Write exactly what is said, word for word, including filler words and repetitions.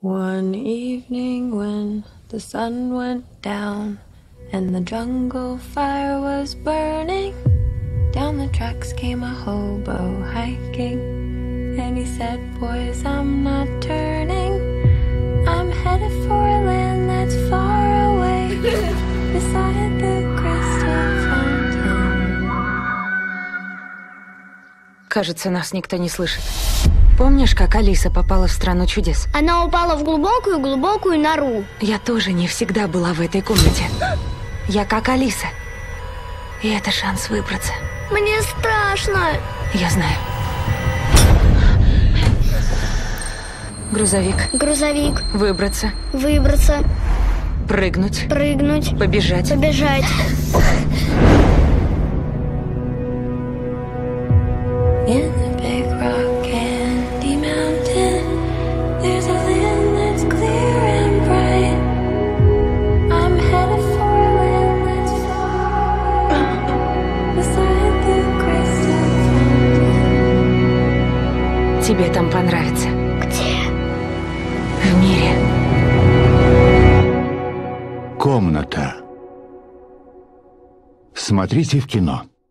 One evening when the sun went down and the jungle fire was burning, down the tracks came a hobo hiking, and he said, boys, I'm not turning, I'm headed for a land that's far away, beside the crystal fountain. Кажется, нас никто не слышит. Помнишь, как Алиса попала в страну чудес? Она упала в глубокую-глубокую нору. Я тоже не всегда была в этой комнате. Я как Алиса. И это шанс выбраться. Мне страшно. Я знаю. Грузовик. Грузовик. Выбраться. Выбраться. Прыгнуть. Прыгнуть. Побежать. Побежать. In the big rock candy mountain, there's a land that's clear and bright. I'm headed for a land that's far, beside the crystal fountain. Тебе там понравится. Где? В мире. Комната. Смотрите в кино.